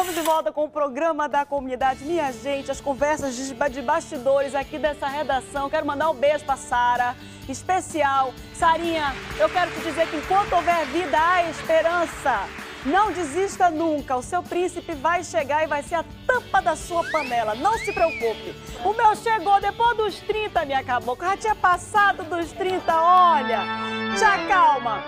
Estamos de volta com o programa da comunidade. Minha gente, as conversas de bastidores aqui dessa redação. Quero mandar um beijo para Sara, especial. Sarinha, eu quero te dizer que enquanto houver vida, há esperança. Não desista nunca. O seu príncipe vai chegar e vai ser a tampa da sua panela. Não se preocupe. O meu chegou depois dos 30, minha cabocla. Já tinha passado dos 30, olha. Te acalma.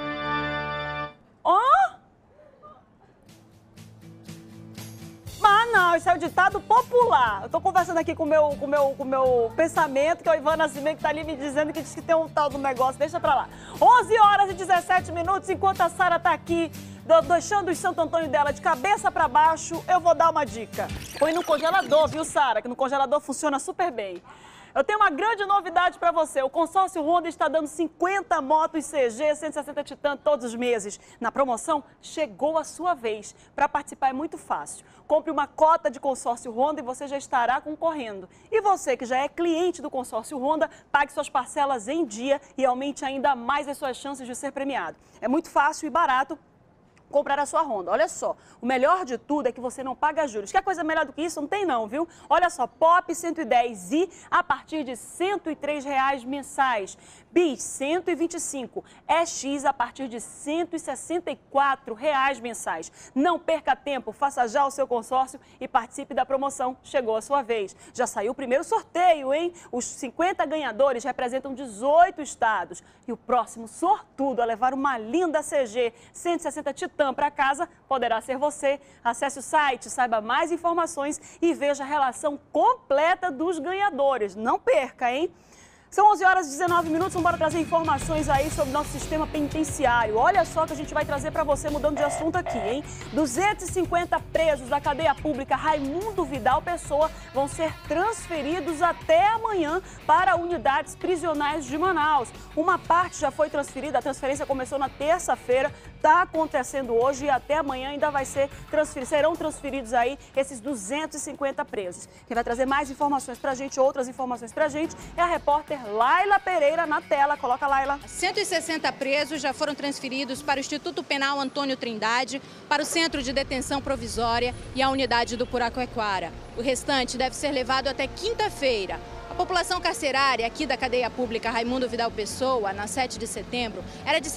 Ah, não, isso é o ditado popular. Eu tô conversando aqui com o meu pensamento, que é o Ivan Nascimento, que tá ali me dizendo que diz que tem um tal do negócio. Deixa pra lá. 11 horas e 17 minutos, enquanto a Sara tá aqui, deixando o Santo Antônio dela de cabeça pra baixo, eu vou dar uma dica. Põe no congelador, viu, Sara? Que no congelador funciona super bem. Eu tenho uma grande novidade para você. O consórcio Honda está dando 50 motos CG 160 Titan todos os meses. Na promoção, chegou a sua vez. Para participar é muito fácil. Compre uma cota de consórcio Honda e você já estará concorrendo. E você que já é cliente do consórcio Honda, pague suas parcelas em dia e aumente ainda mais as suas chances de ser premiado. É muito fácil e barato comprar a sua Honda. Olha só, o melhor de tudo é que você não paga juros. Quer coisa melhor do que isso? Não tem não, viu? Olha só, Pop 110i a partir de R$ 103 mensais. Bis 125, EX a partir de R$ 164 mensais. Não perca tempo, faça já o seu consórcio e participe da promoção. Chegou a sua vez. Já saiu o primeiro sorteio, hein? Os 50 ganhadores representam 18 estados. E o próximo sortudo a levar uma linda CG 160 Titan para casa poderá ser você. Acesse o site, saiba mais informações e veja a relação completa dos ganhadores. Não perca, hein? São 11 horas e 19 minutos, vamos trazer informações aí sobre o nosso sistema penitenciário. Olha só que a gente vai trazer para você, mudando de assunto aqui, hein? 250 presos da cadeia pública Raimundo Vidal Pessoa vão ser transferidos até amanhã para unidades prisionais de Manaus. Uma parte já foi transferida, a transferência começou na terça-feira, está acontecendo hoje e até amanhã ainda vai ser serão transferidos aí esses 250 presos. Quem vai trazer mais informações para a gente, outras informações para a gente, é a repórter Laila Pereira na tela. Coloca, Laila. 160 presos já foram transferidos para o Instituto Penal Antônio Trindade, para o Centro de Detenção Provisória e a unidade do Puraquequara. O restante deve ser levado até quinta-feira. A população carcerária aqui da cadeia pública Raimundo Vidal Pessoa, na 7 de setembro, era de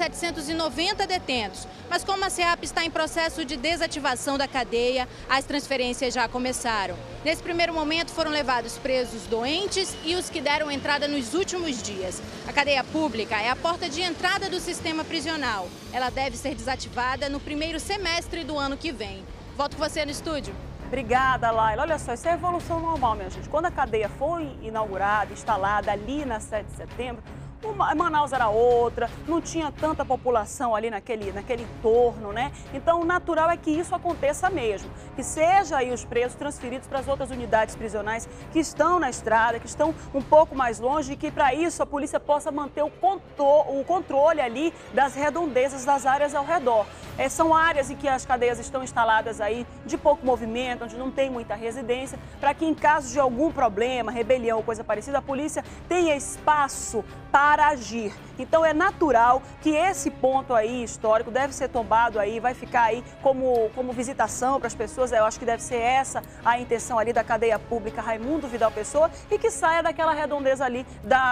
790 detentos. Mas como a SEAP está em processo de desativação da cadeia, as transferências já começaram. Nesse primeiro momento foram levados presos doentes e os que deram entrada nos últimos dias. A cadeia pública é a porta de entrada do sistema prisional. Ela deve ser desativada no primeiro semestre do ano que vem. Volto com você no estúdio. Obrigada, Laila. Olha só, isso é evolução normal, minha gente. Quando a cadeia foi inaugurada, instalada ali na 7 de setembro, Manaus era outra, não tinha tanta população ali naquele entorno, né? Então, o natural é que isso aconteça mesmo. Que seja aí os presos transferidos para as outras unidades prisionais que estão na estrada, que estão um pouco mais longe e que, para isso, a polícia possa manter o controle ali das redondezas das áreas ao redor. São áreas em que as cadeias estão instaladas aí de pouco movimento, onde não tem muita residência, para que em caso de algum problema, rebelião ou coisa parecida, a polícia tenha espaço para agir. Então é natural que esse ponto aí histórico deve ser tombado aí, vai ficar aí como visitação para as pessoas. Eu acho que deve ser essa a intenção ali da cadeia pública Raimundo Vidal Pessoa e que saia daquela redondeza ali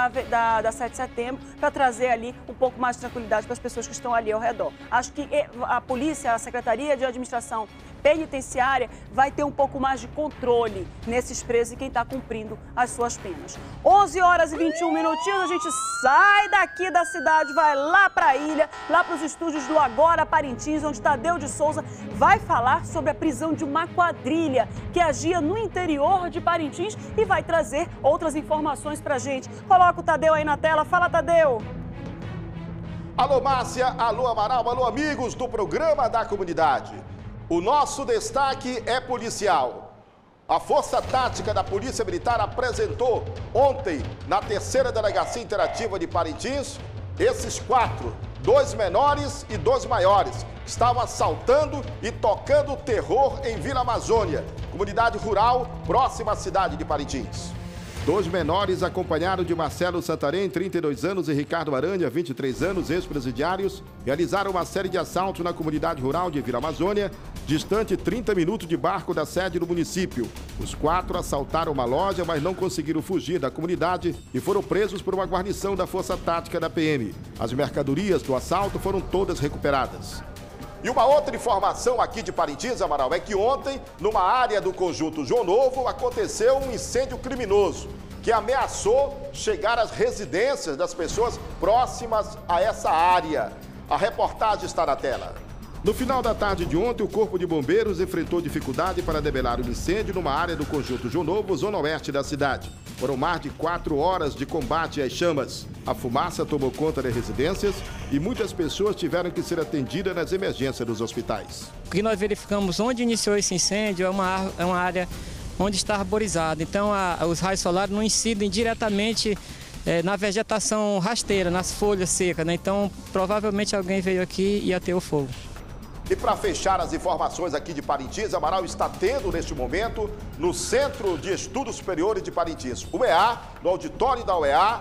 da 7 de setembro para trazer ali um pouco mais de tranquilidade para as pessoas que estão ali ao redor. Acho que a polícia, a Secretaria de Administração Penitenciária vai ter um pouco mais de controle nesses presos e quem está cumprindo as suas penas. 11 horas e 21 minutinhos, a gente sai daqui da cidade, vai lá para a ilha, lá para os estúdios do Agora Parintins, onde Tadeu de Souza vai falar sobre a prisão de uma quadrilha que agia no interior de Parintins e vai trazer outras informações para a gente. Coloca o Tadeu aí na tela. Fala, Tadeu! Alô, Márcia, alô, Amaral, alô, amigos do programa da comunidade. O nosso destaque é policial. A Força Tática da Polícia Militar apresentou ontem, na 3ª Delegacia Interativa de Parintins, esses 4, 2 menores e 2 maiores, que estavam assaltando e tocando terror em Vila Amazônia, comunidade rural próxima à cidade de Parintins. 2 menores acompanhados de Marcelo Santarém, 32 anos, e Ricardo Aranha, 23 anos, ex-presidiários, realizaram uma série de assaltos na comunidade rural de Vila Amazônia, distante 30 minutos de barco da sede do município. Os 4 assaltaram uma loja, mas não conseguiram fugir da comunidade e foram presos por uma guarnição da Força Tática da PM. As mercadorias do assalto foram todas recuperadas. E uma outra informação aqui de Parintins, Amaral, é que ontem, numa área do Conjunto João Novo, aconteceu um incêndio criminoso que ameaçou chegar às residências das pessoas próximas a essa área. A reportagem está na tela. No final da tarde de ontem, o Corpo de Bombeiros enfrentou dificuldade para debelar o incêndio numa área do Conjunto João Novo, zona oeste da cidade. Foram mais de 4 horas de combate às chamas. A fumaça tomou conta das residências e muitas pessoas tiveram que ser atendidas nas emergências dos hospitais. O que nós verificamos onde iniciou esse incêndio é uma área onde está arborizada. Então, os raios solares não incidem diretamente na vegetação rasteira, nas folhas secas, né? Então, provavelmente alguém veio aqui e ateou fogo. E para fechar as informações aqui de Parintins, Amaral está tendo neste momento no Centro de Estudos Superiores de Parintins, UEA, no auditório da UEA,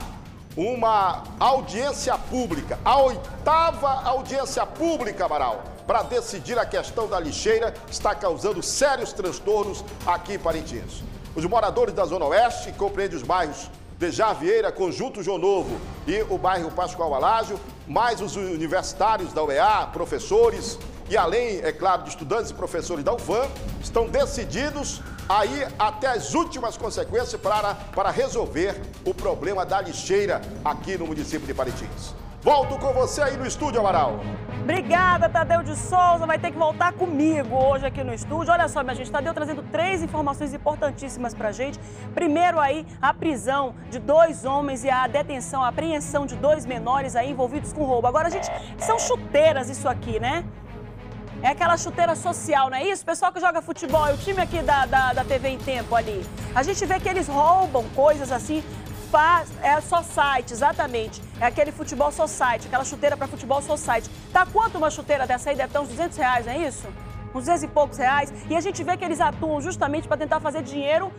uma audiência pública, a 8ª audiência pública, Amaral, para decidir a questão da lixeira, está causando sérios transtornos aqui em Parintins. Os moradores da Zona Oeste, que compreende os bairros de Javieira, Conjunto João Novo e o bairro Pascoal Alágio, mais os universitários da UEA, professores e além, é claro, de estudantes e professores da UFAM, estão decididos a ir até as últimas consequências para resolver o problema da lixeira aqui no município de Parintins. Volto com você aí no estúdio, Amaral. Obrigada, Tadeu de Souza. Vai ter que voltar comigo hoje aqui no estúdio. Olha só, minha gente, Tadeu trazendo 3 informações importantíssimas pra gente. Primeiro aí, a prisão de 2 homens e a detenção, a apreensão de 2 menores aí envolvidos com roubo. Agora, gente, são chuteiras isso aqui, né? É aquela chuteira social, não é isso? O pessoal que joga futebol, é o time aqui da TV em Tempo ali. A gente vê que eles roubam coisas assim, é society, exatamente. É aquele futebol society, aquela chuteira para futebol society. Tá quanto uma chuteira dessa aí? Deve ter uns R$200, não é isso? Uns 200 e poucos reais. E a gente vê que eles atuam justamente para tentar fazer dinheiro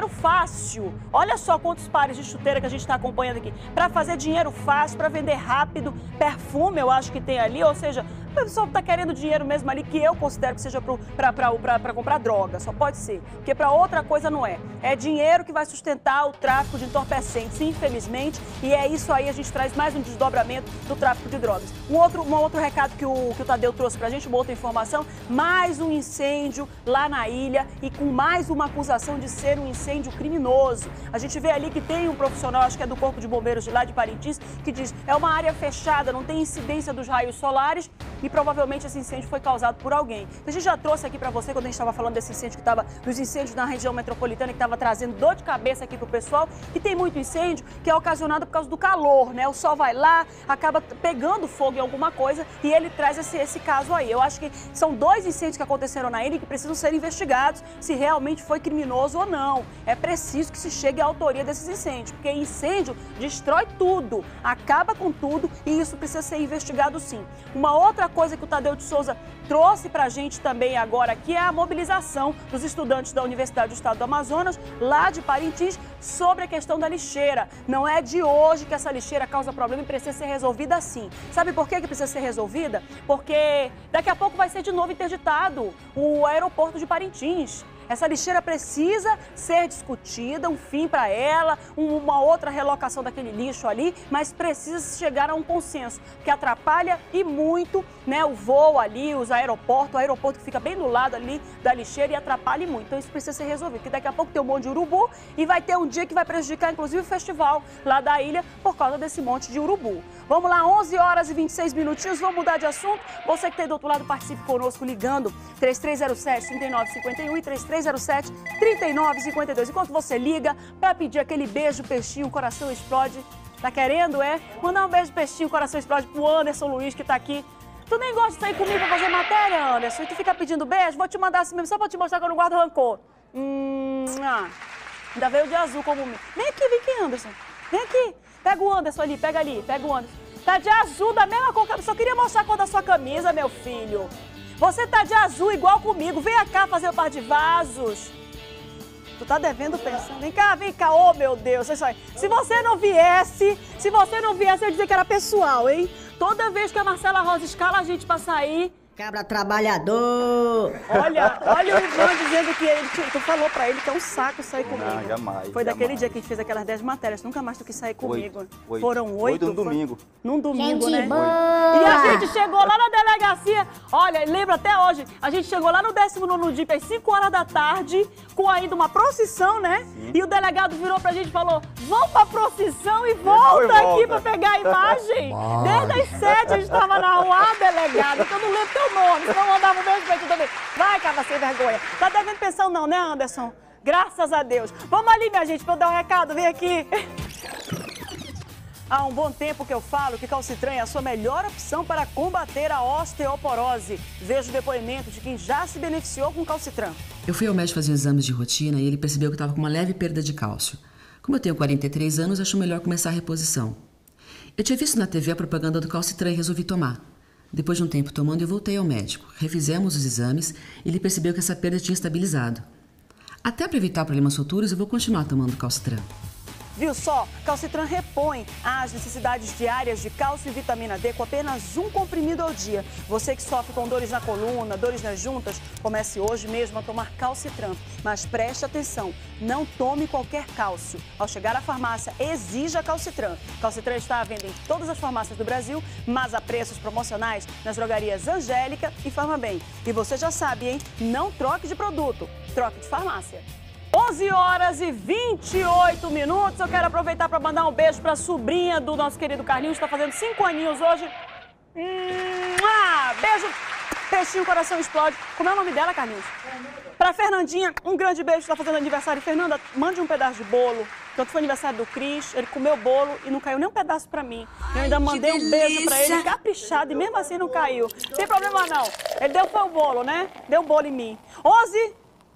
fácil. Olha só quantos pares de chuteira que a gente está acompanhando aqui. Para fazer dinheiro fácil, para vender rápido, perfume eu acho que tem ali, ou seja, o pessoal está querendo dinheiro mesmo ali, que eu considero que seja para comprar droga, só pode ser. Porque para outra coisa não é. É dinheiro que vai sustentar o tráfico de entorpecentes, infelizmente, e é isso aí, a gente traz mais um desdobramento do tráfico de drogas. Um outro recado que o Tadeu trouxe para a gente, uma outra informação, mais um incêndio lá na ilha e com mais uma acusação de ser um incêndio criminoso. A gente vê ali que tem um profissional, acho que é do Corpo de Bombeiros de lá de Parintins, que diz, é uma área fechada, não tem incidência dos raios solares, e provavelmente esse incêndio foi causado por alguém. A gente já trouxe aqui para você, quando a gente estava falando desse incêndio dos incêndios na região metropolitana, que estava trazendo dor de cabeça aqui para o pessoal, que tem muito incêndio que é ocasionado por causa do calor, né? O sol vai lá, acaba pegando fogo em alguma coisa e ele traz esse caso aí. Eu acho que são 2 incêndios que aconteceram na ilha e que precisam ser investigados se realmente foi criminoso ou não. É preciso que se chegue à autoria desses incêndios, porque incêndio destrói tudo, acaba com tudo e isso precisa ser investigado sim. Uma outra coisa que o Tadeu de Souza trouxe para a gente também agora aqui é a mobilização dos estudantes da Universidade do Estado do Amazonas, lá de Parintins, sobre a questão da lixeira. Não é de hoje que essa lixeira causa problema e precisa ser resolvida assim. Sabe por que precisa ser resolvida? Porque daqui a pouco vai ser de novo interditado o aeroporto de Parintins. Essa lixeira precisa ser discutida, um fim para ela, uma outra relocação daquele lixo ali, mas precisa chegar a um consenso, que atrapalha e muito, né, o voo ali, o aeroporto que fica bem do lado ali da lixeira e atrapalha muito. Então isso precisa ser resolvido, porque daqui a pouco tem um monte de urubu e vai ter um dia que vai prejudicar inclusive o festival lá da ilha por causa desse monte de urubu. Vamos lá, 11 horas e 26 minutinhos, vamos mudar de assunto. Você que está aí do outro lado, participe conosco ligando 3307-3951 e 3307-3952. Enquanto você liga para pedir aquele beijo, peixinho, o coração explode. Tá querendo, é? Mandar um beijo, peixinho, o coração explode pro Anderson Luiz, que tá aqui. Tu nem gosta de sair comigo pra fazer matéria, Anderson? E tu fica pedindo beijo? Vou te mandar assim mesmo, só pra te mostrar que eu não guardo rancor. Ainda veio de azul como mim. Vem aqui, Anderson. Vem aqui. Pega o Anderson ali, pega o Anderson. Tá de azul, da mesma cor que eu só queria mostrar a cor da sua camisa, meu filho. Você tá de azul igual comigo. Vem cá fazer o par de vasos. Tu tá devendo pensão. Vem cá, ô meu Deus. Isso aí. Se você não viesse, eu ia dizer que era pessoal, hein? Toda vez que a Marcela Rosa escala a gente pra sair... Cabra trabalhador! Olha o Ivan dizendo que tu falou pra ele que é um saco sair comigo. Não, jamais. Foi daquele dia que a gente fez aquelas 10 matérias. Nunca mais tu quis sair comigo. Oito. Foram 8? Foi num domingo. Num domingo, Gente né? boa. E a gente chegou lá na delegacia. Olha, lembra até hoje. A gente chegou lá no 19º DIP às 5 horas da tarde, com ainda uma procissão, né? Sim. E o delegado virou pra gente e falou: vão pra procissão e volta aqui pra pegar a imagem. Desde as 7 a gente tava na rua, delegado, que eu não lembro teu nome, senão eu andava mesmo pra tu também. Vai, cara, sem vergonha. Tá devendo pensão não, né, Anderson? Graças a Deus. Vamos ali, minha gente, pra eu dar um recado. Vem aqui. Há um bom tempo que eu falo que Calcitran é a sua melhor opção para combater a osteoporose. Veja o depoimento de quem já se beneficiou com Calcitran. Eu fui ao médico fazer exames de rotina e ele percebeu que eu estava com uma leve perda de cálcio. Como eu tenho 43 anos, achou melhor começar a reposição. Eu tinha visto na TV a propaganda do Calcitran e resolvi tomar. Depois de um tempo tomando, eu voltei ao médico. Refizemos os exames e ele percebeu que essa perda tinha estabilizado. Até para evitar problemas futuros, eu vou continuar tomando Calcitran. Viu só? Calcitran repõe as necessidades diárias de cálcio e vitamina D com apenas um comprimido ao dia. Você que sofre com dores na coluna, dores nas juntas, comece hoje mesmo a tomar Calcitran. Mas preste atenção, não tome qualquer cálcio. Ao chegar à farmácia, exija Calcitran. Calcitran está à venda em todas as farmácias do Brasil, mas a preços promocionais nas drogarias Angélica e Farmabem. E você já sabe, hein? Não troque de produto, troque de farmácia. 11 horas e 28 minutos. Eu quero aproveitar para mandar um beijo para a sobrinha do nosso querido Carlinhos, que está fazendo 5 aninhos hoje. Beijo, peixinho, coração explode. Como é o nome dela, Carlinhos? Para Fernandinha, um grande beijo, está fazendo aniversário. Fernanda, mande um pedaço de bolo. Tanto foi aniversário do Cris, ele comeu bolo e não caiu nem um pedaço para mim. Eu ainda mandei um beijo para ele, caprichado, e mesmo assim não caiu. Não tem problema não. Ele deu foi o bolo, né? Deu bolo em mim. 11...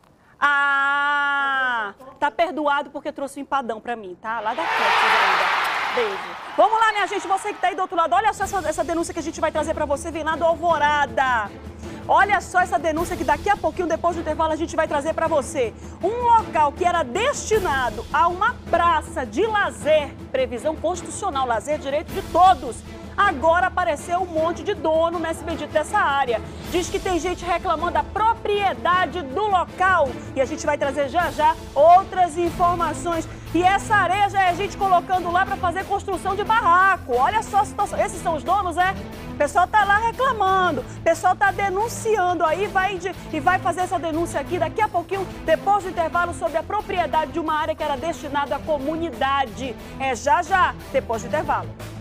tá perdoado porque trouxe um empadão pra mim, tá? Lá da frente ainda. Beijo. Vamos lá, minha gente, você que tá aí do outro lado, olha só essa denúncia que a gente vai trazer pra você, vem lá do Alvorada. Olha só essa denúncia que daqui a pouquinho, depois do intervalo, a gente vai trazer pra você. Um local que era destinado a uma praça de lazer, previsão constitucional, lazer direito de todos. Agora apareceu um monte de dono nesse bendito dessa área. Diz que tem gente reclamando da propriedade do local. E a gente vai trazer já já outras informações. E essa areia já é a gente colocando lá para fazer construção de barraco. Olha só a situação. Esses são os donos, é? O pessoal tá lá reclamando. O pessoal tá denunciando aí e vai fazer essa denúncia aqui daqui a pouquinho, depois do intervalo, sobre a propriedade de uma área que era destinada à comunidade. É já, depois do intervalo.